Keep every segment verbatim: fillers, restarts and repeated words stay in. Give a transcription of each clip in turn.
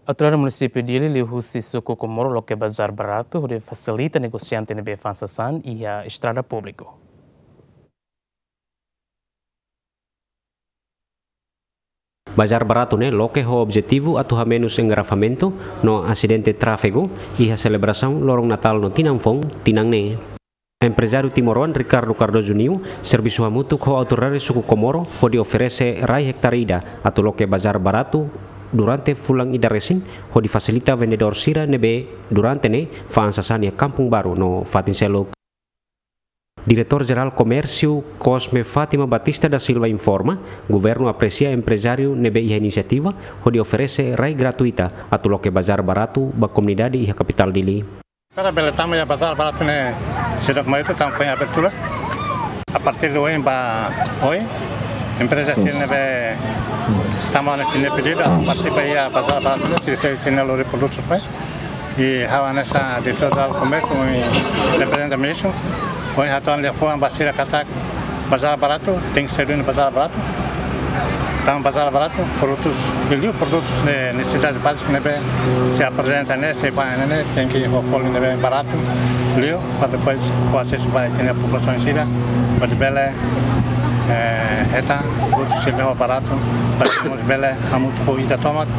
Autoridade município de Ilha Husi suku Komoro lo que bazar barato de facilita negociante nebe fansasan e a estrada público. Bazar barato né loke ho objetivo atu menos engarrafamento no acidente tráfego e a celebração lorong Natal no Tinanfong tinang ne. Empresário timoruan Ricardo Cardoso Niu, serviço hamutuk ho autoridade suku Komoro ho di oferece rai hektarida atu loke bazar barato durante fulang ida resin ho di facilita vendedor sira nebe durante ne fansasania Kampung Baru no Fatinselo. Diretor Geral Comércio Cosme Fátima Batista da Silva informa, governo aprecia empresário nebe iha inisiativa ho di oferece rai gratuita atu loke bazar barato ba comunidade iha capital Dili. Para beletama ya bazar barato ne sudah kemarin itu tanpa abertura. A partir de hoy ba hoy empresa sini nebe taman sini pedido participa ya bazar barato ne sini sini lo produtos pues y havanesa diretor Geral Comércio e representante hoje atual de rua basira katak bazar barato tem que ser no bazar barato tam bazar barato produtos beliau produtos de necessidade básica nebe se apresenta né se vai né tem que oferecer nebe barato beliau para depois o acesso vai ter a população em sira para bela eh eta produtos se leva barato para bela muito corrida tomat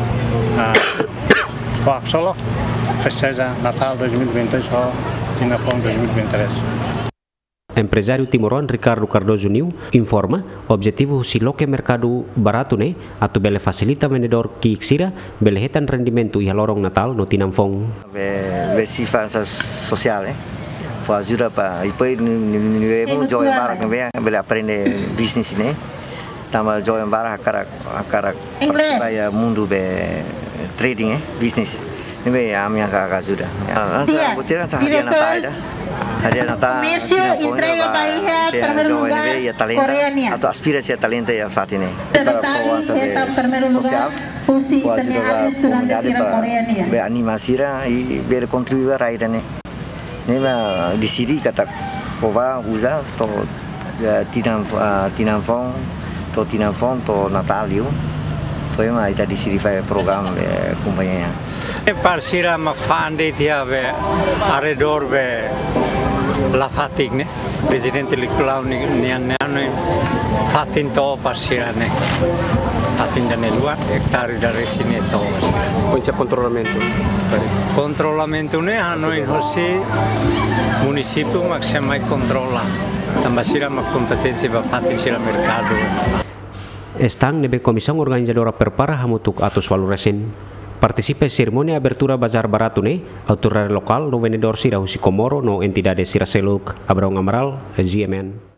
a solo festeja Natal dois mil e vinte e dois ou Tinapong dois mil e vinte e três. Empresário timoruan Ricardo Cardoso Niu informa, objetivo si loke mercado barato ne atu bele facilita vendedor ki iksira bele hetan rendimento e lorong Natal no Tinanfong. Be sifat social eh. Fa ajuda pa ipai nivel joy barak be bele aprende bisnis ini. Tama joy barak akara akara participa ya mundo be trading eh bisnis. Ini ami akak ajuda. Asa butiran seharian Natal dah. Hari Natal, Tinanfong ini ya talenta atau aspirasi ya talenta ya saat ini. Para kawan sosial, kawan sudah komunidade para beranimasi ra e berkontribuir ra ini. Ini di sini kata kawan usa to Tinanfong, to Tinanfong to Natal yo. Foi mais da di sini fai program companhia. Parsira makfande dia be aredor be la fatig ne presidente Licolau ni nian ne fatin to parsira ne fatin dane luar hektare dari sini to Concept controlamento. Controlamento ne hanno in hosi municipio maximai controlla tambasira mak kompetensi ba fatin sira mercado. Estang nebe Comissão Organizadora Perpara hamutuk atau Swaluresin. Participa cerimônia abertura bazar barato ne autoridade lokal no vendedor sira Husi Komoro no entidade Sira Seluk Abraão Amaral G M N.